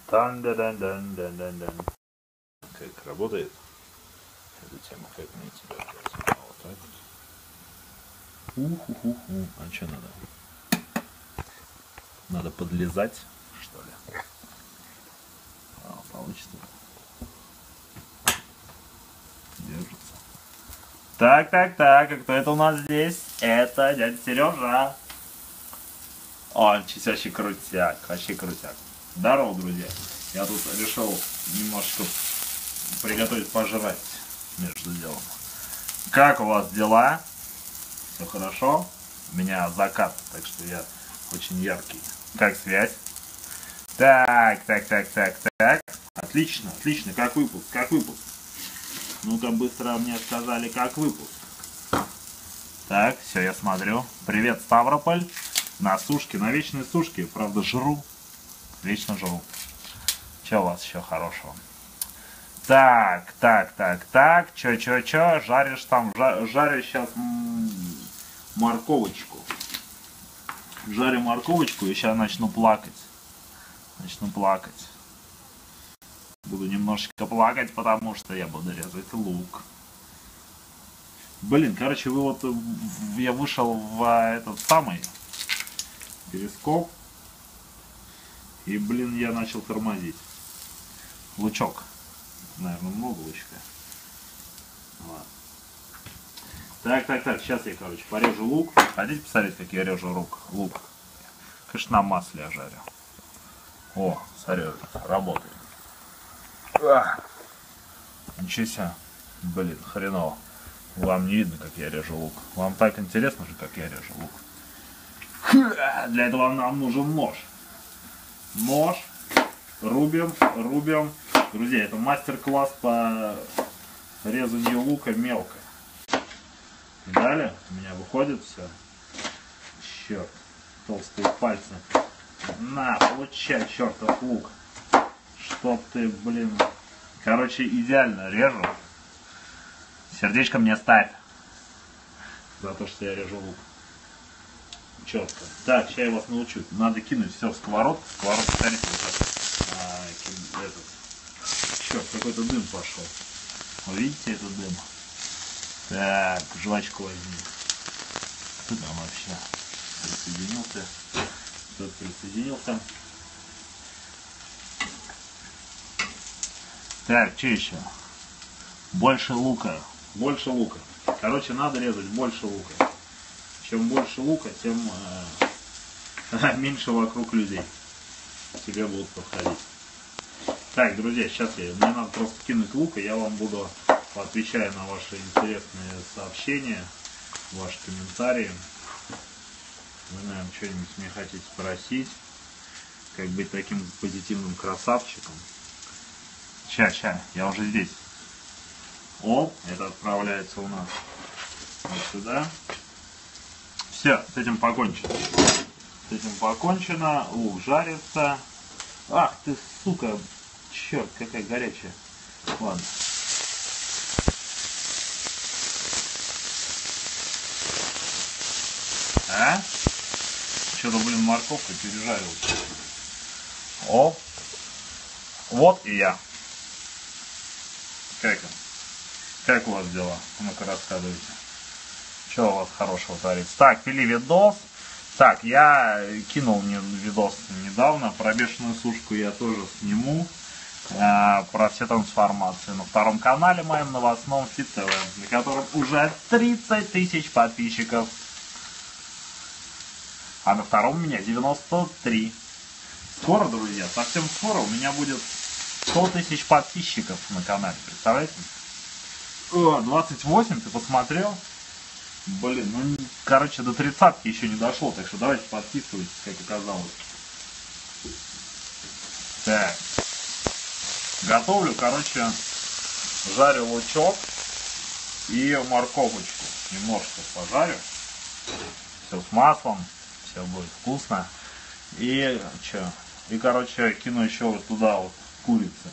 Тан-да-дан-дан-дан-дан-дан. Как работает эта тема, как мне тебя ждать? Вот так вот. У-ху-ху-ху. А что надо? Надо подлезать, что ли? Получится. Держится. Так, а кто это у нас здесь? Это дядя Сережа. О, вообще крутяк, вообще крутяк. Здорово, друзья. Я тут решил немножко приготовить пожрать между делом. Как у вас дела? Все хорошо? У меня закат, так что я очень яркий. Как связь? Так. Отлично. Как выпуск? Ну-ка, быстро мне сказали, как выпуск. Так, все, я смотрю. Привет, Ставрополь. На сушке, на вечной сушке. Правда, жру. Вечно жру. Че у вас еще хорошего? Так. Че? Жаришь там? Жарю сейчас морковочку. Жарю морковочку и сейчас начну плакать. Буду немножечко плакать, потому что я буду резать лук. Блин, короче, я вышел в этот самый перископ. И, блин, я начал тормозить. Лучок. Наверное, много лучка. Ладно. Так. Сейчас я, короче, порежу лук. Хотите посмотреть, как я режу лук? Конечно, на масле я жарю. О, смотри, работает. Ничего себе. Блин, хреново. Вам не видно, как я режу лук. Вам так интересно же, как я режу лук. Для этого нам нужен нож. Рубим. Друзья, это мастер-класс по резанию лука мелко. И далее у меня выходит все. Черт, толстые пальцы. На, получай, чертов лук. Чтоб ты, блин. Короче, идеально режу. Сердечко мне ставь. За то, что я режу лук. Четко. Так, сейчас я вас научу. Надо кинуть все в сковородку. Смотрите, черт, какой-то дым пошел. Вы видите этот дым? Так, жвачку возьми. Кто там вообще присоединился? Кто-то присоединился. Так, что еще? Больше лука. Короче, надо резать больше лука. Чем больше лука, тем меньше вокруг людей тебе будут подходить. Так, друзья, сейчас мне надо просто кинуть лук, и я вам буду, отвечая на ваши интересные сообщения, ваши комментарии. Вы, наверное, что-нибудь мне хотите спросить, как быть таким позитивным красавчиком. Ща, я уже здесь. О, это отправляется у нас вот сюда. Все, с этим покончено. Лук жарится. Ах ты, сука. Черт, какая горячая. Ладно. Что-то, блин, морковка пережарилась. О. Вот и я. Как у вас дела? Ну-ка, рассказывайте. Что у вас хорошего творится? Так, пили видос. Так, я кинул мне видос недавно. Про бешеную сушку я тоже сниму. Про все трансформации на втором канале моем новостном Fit TV, на котором уже 30 тысяч подписчиков. А на втором у меня 93. Скоро, друзья, совсем скоро у меня будет 100 тысяч подписчиков на канале. Представляете? 28, ты посмотрел? Блин, ну, короче, до 30-ки еще не дошло, так что давайте подписывайтесь, как оказалось. Так. Готовлю, короче, жарю лучок и морковочку. Немножко пожарю. Все с маслом, все будет вкусно. И, короче, кину еще вот туда вот курицу.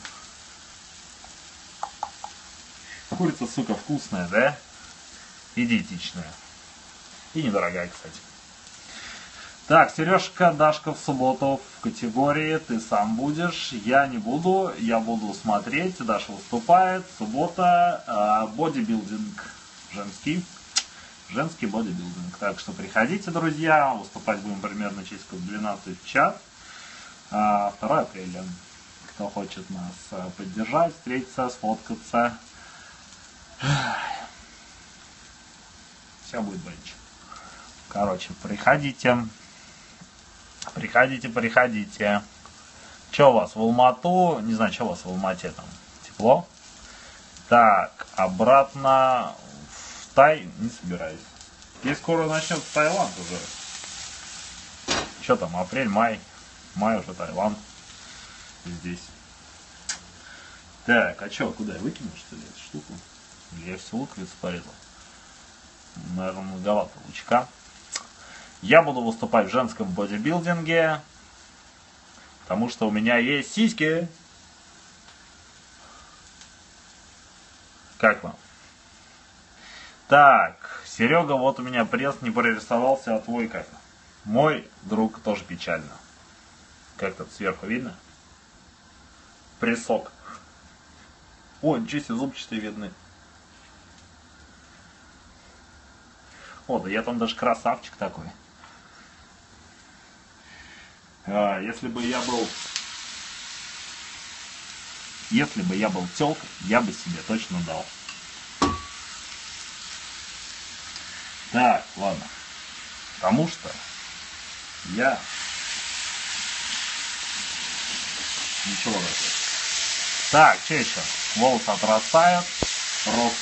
Курица, сука, вкусная, да? И диетичная. И недорогая, кстати. Так, Сережка, Дашка в субботу в категории «Ты сам будешь». Я не буду, я буду смотреть. Даша выступает. Суббота. Бодибилдинг женский бодибилдинг. Так что приходите, друзья. Выступать будем примерно через 12 в час. 2 апреля. Кто хочет нас поддержать, встретиться, сфоткаться. Все будет бенч. Короче, приходите. Приходите. Че у вас в Алмату? Не знаю, что у вас в Алмате там? Тепло? Так, обратно в Тай не собираюсь. И скоро начнется Таиланд уже. Что там, апрель, май? Май уже Таиланд. Здесь. Так, а что, куда я выкину, что ли, эту штуку? Или я все луковицу порезал? Наверное, многовато лучка. Я буду выступать в женском бодибилдинге, потому что у меня есть сиськи. Как вам? Так, Серега, вот у меня пресс не прорисовался, а твой как? Мой друг тоже печально. Как тут сверху видно? Прессок. О, ничего себе, зубчатые видны. О, да я там даже красавчик такой. Если бы я был тёлкой, я бы себе точно дал. Так, ладно. Потому что я ничего такого. Так, что еще? Волосы отрастают. Рост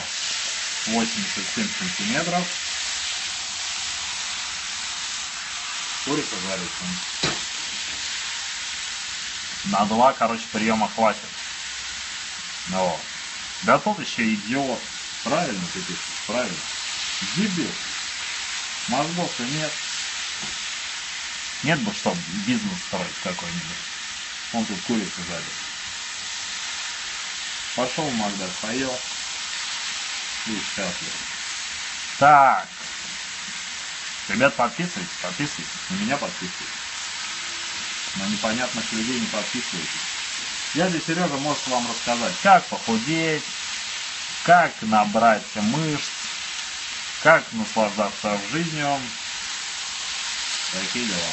187 сантиметров. Курица жарится. На 2, короче, приема хватит. Но. Да тот еще идиот. Правильно ты пишешь? Правильно. Дебил. Мозгов-то нет. Нет бы, что бизнес строить какой-нибудь. Он тут курицу жарит. Пошел в Макдак, поел. И счастлив. Так. Ребят, подписывайтесь. На меня подписывайтесь. На непонятных людей не подписывайтесь. Дядя Сережа может вам рассказать, как похудеть, как набрать мышц, как наслаждаться жизнью. Такие дела.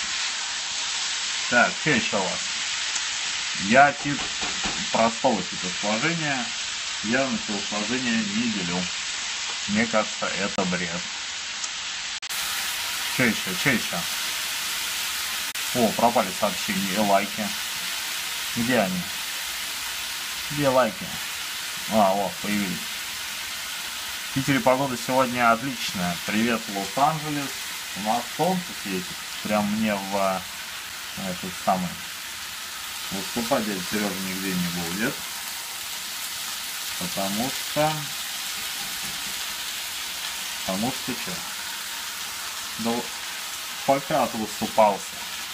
Так, что еще у вас? Я тип простого типа сложения. Я на телосложение не делю. Мне кажется, это бред. Что еще? О, пропали сообщения и лайки. Где они? Где лайки? Вот, появились. В Питере погода сегодня отличная. Привет, Лос-Анджелес. У нас солнце светит. Прям мне в этот самый. Выступать дядя Сережа нигде не будет. Потому что что? Да пока выступался.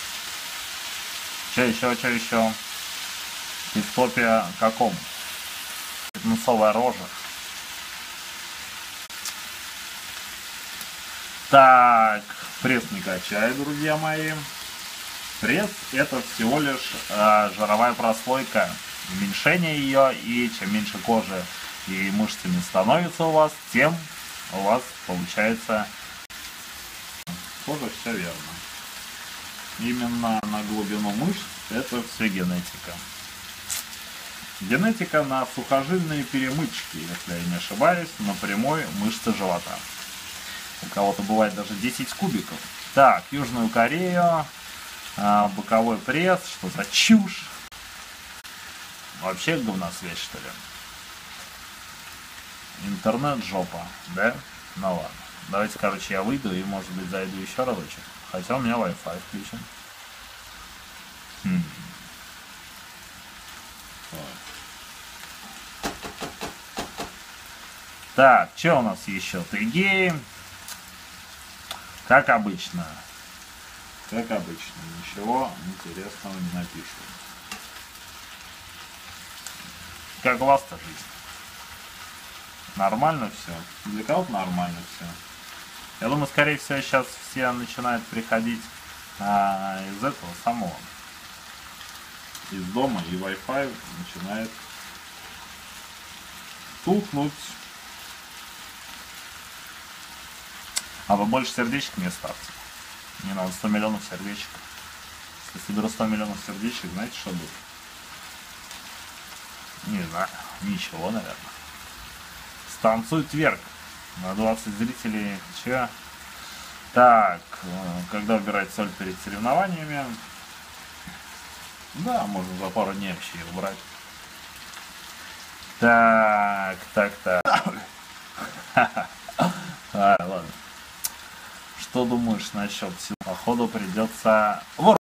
Что еще? И в топе каком? Фитнесовая рожа. Так, пресс не качай, друзья мои. Пресс это всего лишь жировая прослойка. Уменьшение ее, и чем меньше кожи и мышцами становится у вас, тем у вас получается кожа, все верно. Именно на глубину мышц это все генетика. Генетика на сухожильные перемычки, если я не ошибаюсь, на прямой мышцы живота. У кого-то бывает даже 10 кубиков. Так, Южную Корею, боковой пресс, что за чушь? Вообще говносвязь, что ли? Интернет жопа, да? Ну ладно. Давайте, короче, я выйду и, может быть, зайду еще разочек. Хотя у меня Wi-Fi включен. Так, что у нас еще? Ты как обычно. Ничего интересного не напишу. Как у вас-то жизнь? Нормально все? Для кого-то нормально все. Я думаю, скорее всего, сейчас все начинают приходить из этого самого. Из дома, и Wi-Fi начинает тухнуть. А вы больше сердечек мне ставьте. Мне надо 100 миллионов сердечек. Если соберу 100 миллионов сердечек, знаете, что будет? Не знаю, ничего, наверное. Станцует вверх. На 20 зрителей. Че? Так, когда убирать соль перед соревнованиями? Да, можно за пару дней вообще ее убрать. Так. Ладно. Что думаешь насчет сил? Походу придется... Вор!